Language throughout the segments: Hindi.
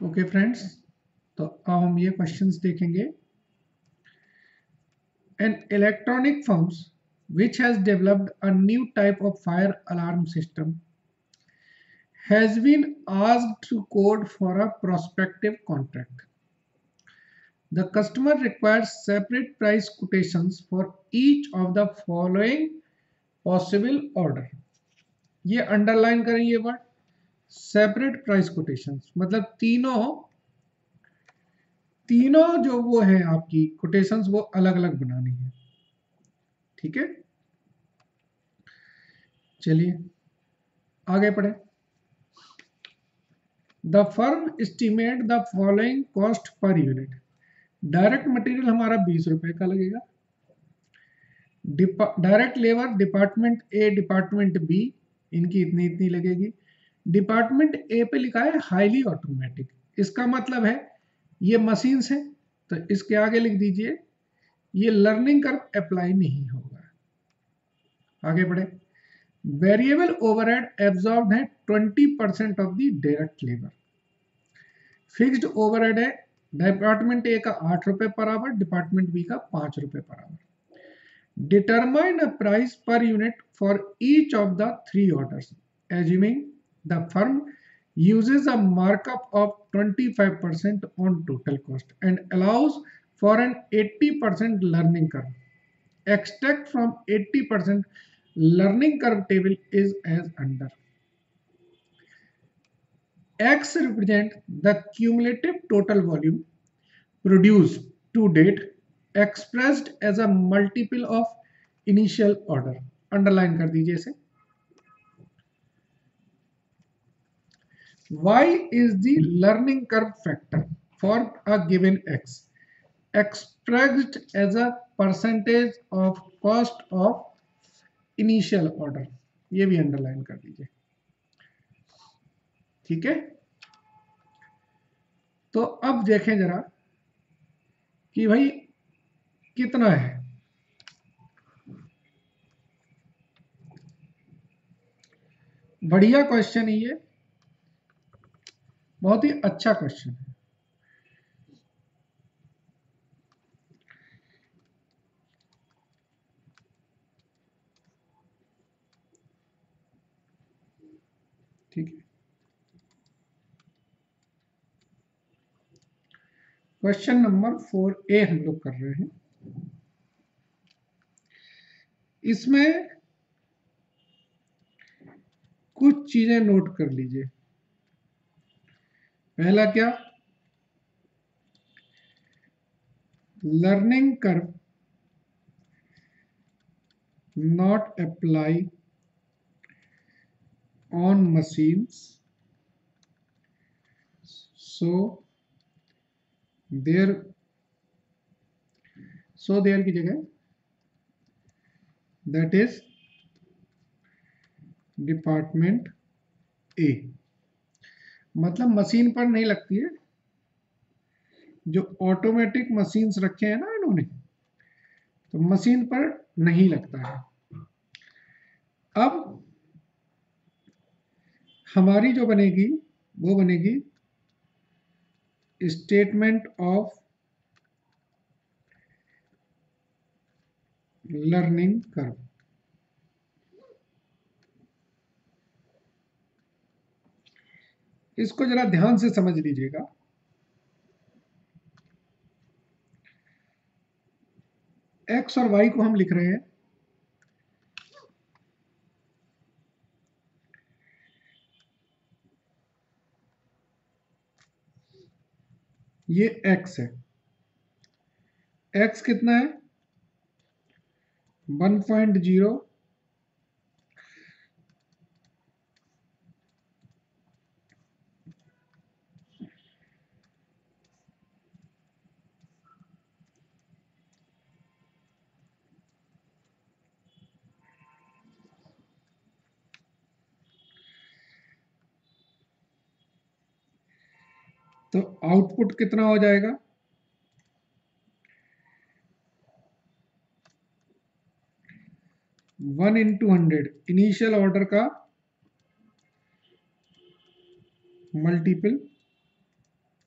ओके फ्रेंड्स, तो अब हम ये क्वेश्चंस देखेंगे. An electronic firms which has developed a new type of fire alarm system has been asked to code for a prospective contract. The customer requires separate price quotations for each of the following possible order. ये अंडरलाइन करें ये वर्ड, सेपरेट प्राइस कोटेशंस, मतलब तीनों जो वो है आपकी कोटेशंस वो अलग अलग बनानी है. ठीक है, चलिए आगे पढ़े. The firm estimate the following cost per unit. Direct material हमारा 20 रुपए का लगेगा. Direct labour department A department B इनकी इतनी इतनी लगेगी. डिपार्टमेंट ए पे लिखा है हाईली ऑटोमेटिक, इसका मतलब है ये मशीन्स है, तो इसके आगे लिख दीजिए ये लर्निंग कर्व अप्लाई नहीं होगा. आगे बढ़े. वेरिएबल ओवरहेड एब्जॉर्ब है 20% of the direct labour. Fixed overhead है डिपार्टमेंट ए का 8 रुपए पर आवर, डिपार्टमेंट बी का 5 रुपए per hour. Determine a price per unit for each of the 3 orders assuming the firm uses a markup of 25% on total cost and allows for an 80% learning curve. Extract from 80% learning curve table is as under. X represent the cumulative total volume produced to date expressed as a multiple of initial order. Underline कर दीजिए इसे. Y is the learning curve factor for a given X expressed as a percentage of cost of initial order. ये भी अंडरलाइन कर दीजिए. ठीक है, तो अब देखें जरा कि भाई कितना है. बढ़िया क्वेश्चन है ये, बहुत ही अच्छा क्वेश्चन है. ठीक है, क्वेश्चन नंबर 4A हम लोग कर रहे हैं. इसमें कुछ चीजें नोट कर लीजिए. पहला क्या, learning curve not apply on machines, so there की जगह that is डिपार्टमेंट ए. मतलब मशीन पर नहीं लगती है, जो ऑटोमेटिक मशीन्स रखे हैं ना इन्होंने, तो मशीन पर नहीं लगता है. अब हमारी जो बनेगी वो बनेगी स्टेटमेंट ऑफ लर्निंग कर्व. इसको जरा ध्यान से समझ लीजिएगा. एक्स और वाई को हम लिख रहे हैं, ये एक्स है. एक्स कितना है, 1.0. तो आउटपुट कितना हो जाएगा, 1/100 इनिशियल ऑर्डर का मल्टीपल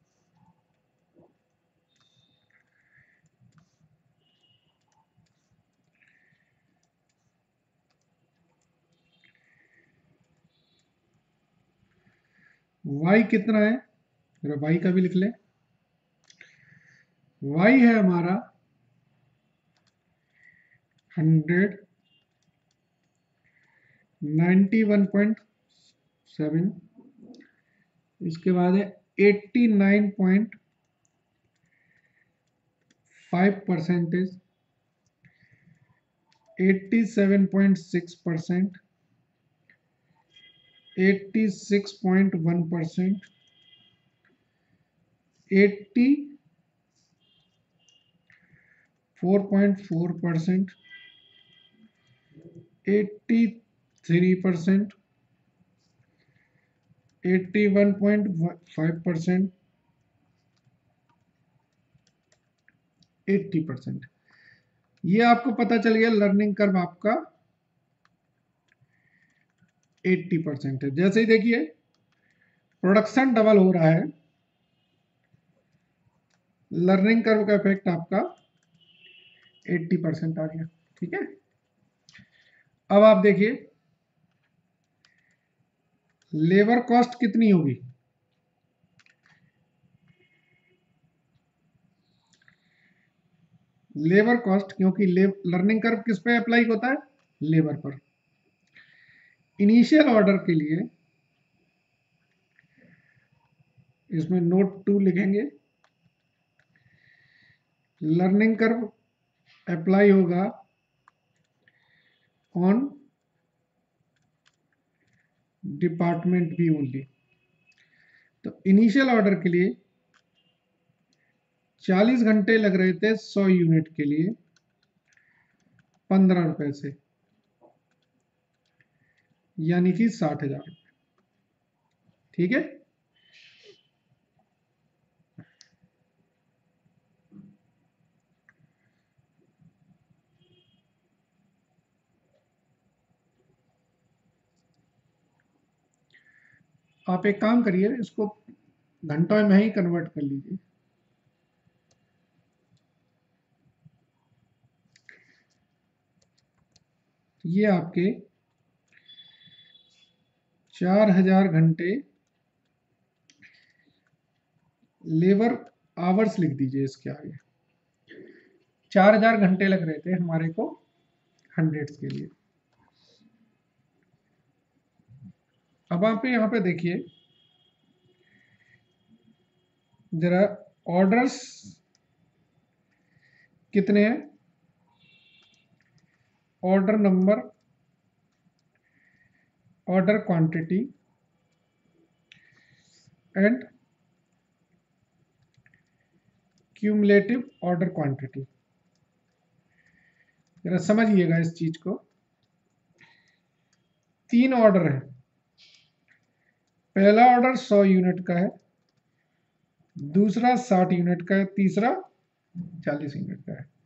y कितना है, जरा y का भी लिख ले। y है हमारा 100, 91.7, इसके बाद है 89.5%, 87.6%, 86.1%, 84.4%, 83%, 81.5%, 80%। ये आपको पता चल गया लर्निंग कर्व आपका 80% है। जैसे ही देखिए प्रोडक्शन डबल हो रहा है, लर्निंग कर्व का इफेक्ट आपका 80% आ गया। ठीक है, अब आप देखिए लेबर कॉस्ट कितनी होगी। लेबर कॉस्ट, क्योंकि लर्निंग कर्व किस पे अप्लाई होता है, लेबर पर। इनिशियल ऑर्डर के लिए इसमें नोट 2 लिखेंगे, लर्निंग कर्व अप्लाई होगा ऑन डिपार्टमेंट बी ओनली। तो इनिशियल ऑर्डर के लिए 40 घंटे लग रहे थे 100 यूनिट के लिए 15 रुपए से, यानी कि 60,000 रुपये। ठीक है, आप एक काम करिए, इसको घंटों में ही कन्वर्ट कर लीजिए। ये आपके 4000 घंटे लेबर आवर्स लिख दीजिए इसके आगे। 4000 घंटे लग रहे थे हमारे को हंड्रेड्स के लिए। अब आप यहाँ पे देखिए जरा, ऑर्डर्स कितने हैं, order number, order quantity and cumulative order quantity. जरा समझिएगा इस चीज को। 3 ऑर्डर है, पहला ऑर्डर 100 यूनिट का है, दूसरा 60 यूनिट का है, तीसरा 40 यूनिट का है।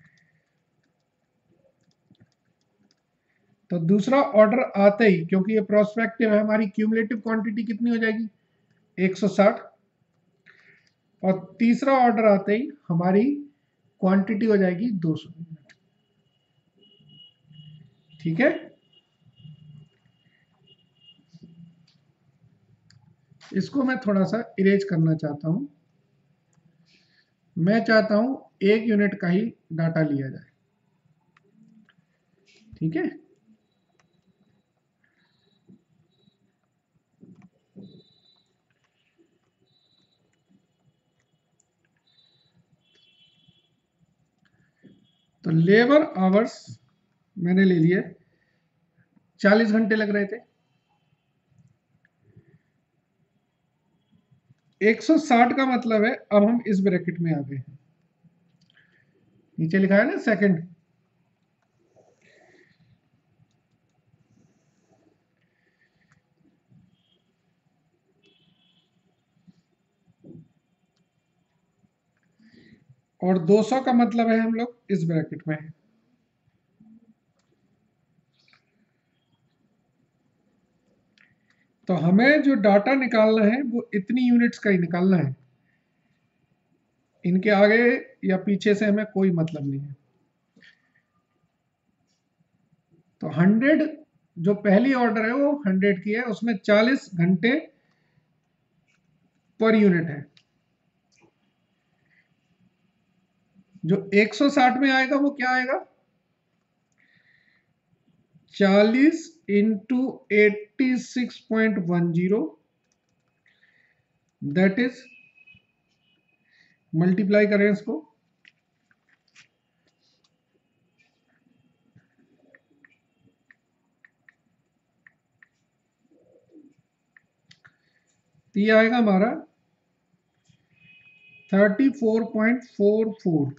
तो दूसरा ऑर्डर आते ही, क्योंकि ये प्रोस्पेक्टिव है, हमारी क्यूमुलेटिव क्वांटिटी कितनी हो जाएगी 160, और तीसरा ऑर्डर आते ही हमारी क्वांटिटी हो जाएगी 200 यूनिट। ठीक है, इसको मैं थोड़ा सा इरेज करना चाहता हूं। मैं चाहता हूं 1 यूनिट का ही डाटा लिया जाए। ठीक है, तो लेबर आवर्स मैंने ले लिए, 40 घंटे लग रहे थे। 160 का मतलब है, अब हम इस ब्रैकेट में आ गए हैं, नीचे लिखा है ना सेकंड। और 200 का मतलब है हम लोग इस ब्रैकेट में है। तो हमें जो डाटा निकालना है वो इतनी यूनिट्स का ही निकालना है, इनके आगे या पीछे से हमें कोई मतलब नहीं है। तो 100 जो पहली ऑर्डर है वो 100 की है, उसमें 40 घंटे पर यूनिट है। जो 160 में आएगा वो क्या आएगा, 40 इंटू 86.10, दैट इज, मल्टीप्लाई करें इसको, तो ये आएगा हमारा 34.44,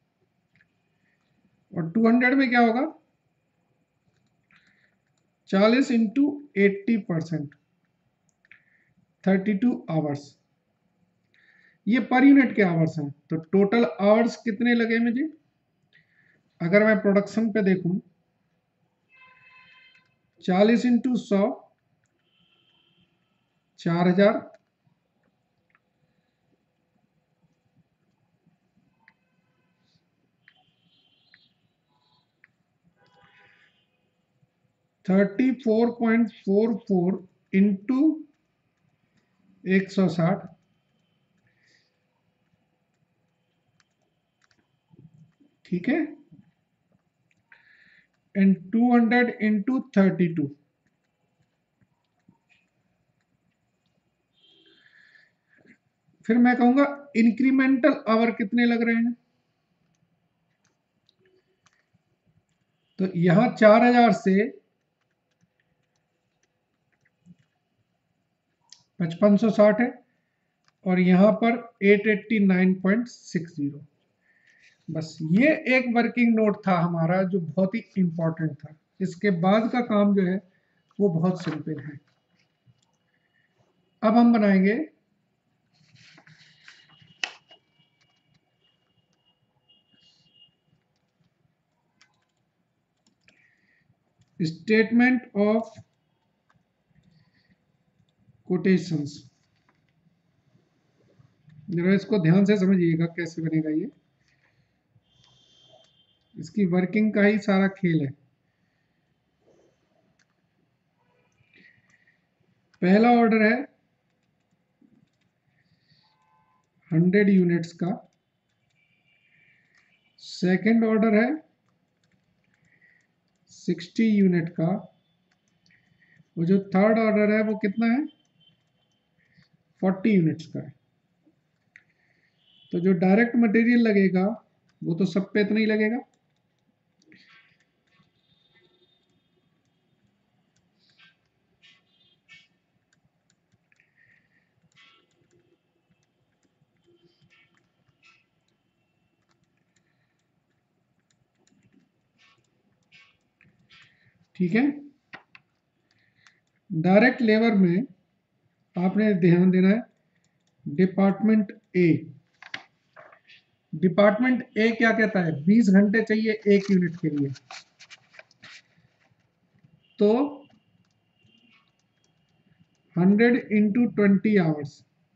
और 200 में क्या होगा, 40 इंटू 80%, 32 आवर्स। ये पर यूनिट के आवर्स हैं। तो टोटल आवर्स कितने लगे मुझे, अगर मैं प्रोडक्शन पे देखूं, 40 इंटू 100, 4000, 34.44 इंटू 160, ठीक है, एंड 200 इंटू 32, फिर मैं कहूंगा इंक्रीमेंटल आवर कितने लग रहे हैं। तो यहां 4000 से 5560 है, और यहां पर 889.60। बस ये एक वर्किंग नोट था हमारा जो बहुत ही इंपॉर्टेंट था। इसके बाद का काम जो है वो बहुत सिंपल है। अब हम बनाएंगे स्टेटमेंट ऑफ कोटेशंस। जरा इसको ध्यान से समझिएगा कैसे बनेगा ये, इसकी वर्किंग का ही सारा खेल है। पहला ऑर्डर है 100 यूनिट्स का, सेकंड ऑर्डर है 60 यूनिट का, और जो थर्ड ऑर्डर है वो कितना है, 40 यूनिट्स का है। तो जो डायरेक्ट मटेरियल लगेगा वो तो सब पे इतना ही लगेगा। ठीक है, डायरेक्ट लेबर में आपने ध्यान देना है, डिपार्टमेंट ए। डिपार्टमेंट ए क्या कहता है, 20 घंटे चाहिए एक यूनिट के लिए। तो 100 इंटू 20 आवर्स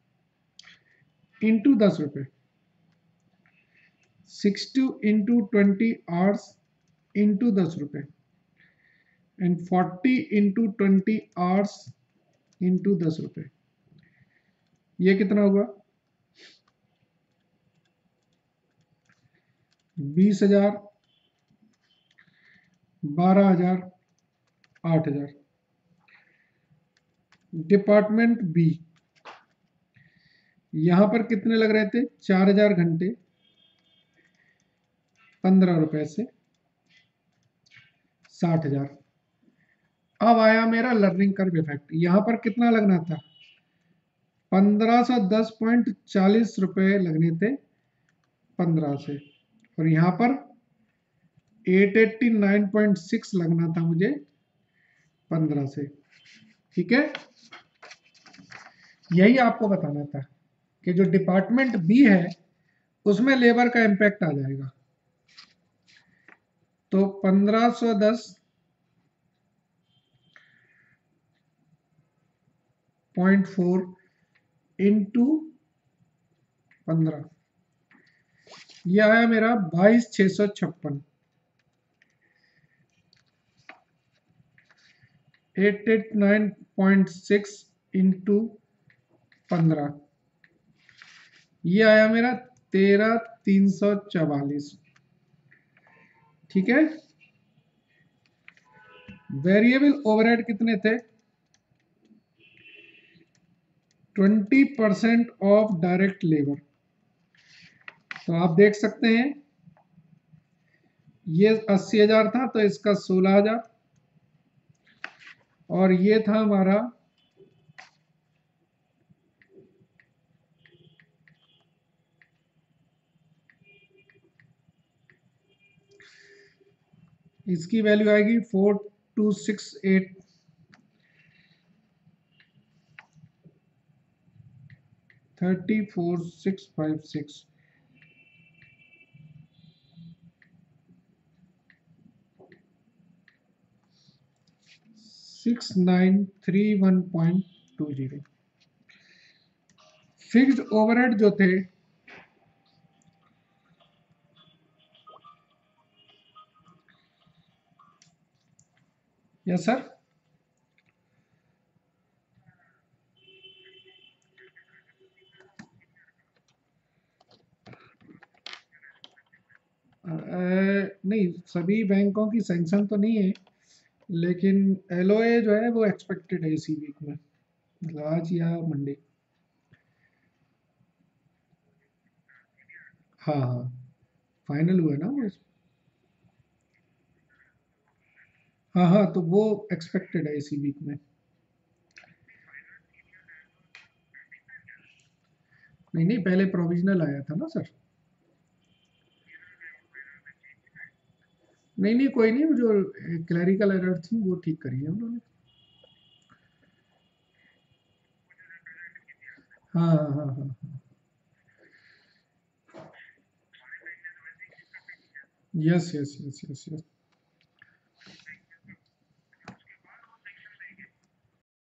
इंटू 10 रुपये, 60 इंटू 20 आवर्स इंटू 10 रुपये, एंड 40 इंटू 20 आवर्स इंटू 10 रुपये। ये कितना हुआ, 20,000, 12,000, 8,000। डिपार्टमेंट बी, यहां पर कितने लग रहे थे, 4,000 घंटे, 15 रुपए से 60,000। अब आया मेरा लर्निंग कर्व इफेक्ट, यहां पर कितना लगना था, 1510.40 रुपए लगने थे 15 से, और यहां पर 889.6 लगना था मुझे 15 से। ठीक है, यही आपको बताना था कि जो डिपार्टमेंट बी है उसमें लेबर का इम्पैक्ट आ जाएगा। तो 1510.4 इंटू 15, यह आया मेरा 22,656। 889.6 इंटू 15, ये आया मेरा 13,344। ठीक है। वेरिएबल ओवरहेड कितने थे? 20% ऑफ डायरेक्ट लेबर। तो आप देख सकते हैं ये 80,000 था तो इसका 16,000, और ये था हमारा इसकी वैल्यू आएगी 4268। 34,656। 6931.20। फिक्स्ड ओवरहेड जो थे, यस सर, नहीं सभी बैंकों की सैंक्शन तो नहीं है, लेकिन एलओए जो है वो एक्सपेक्टेड है इसी वीक में, मतलब आज या मंडे। हाँ हाँ, फाइनल हुआ ना वो। हाँ हाँ, तो वो एक्सपेक्टेड है इसी वीक में। नहीं नहीं, पहले प्रोविजनल आया था ना सर। नहीं नहीं, कोई नहीं, वो जो क्लैरिकल एरर थी वो ठीक करी है उन्होंने। हाँ हाँ हाँ हाँ। Yes yes yes yes yes.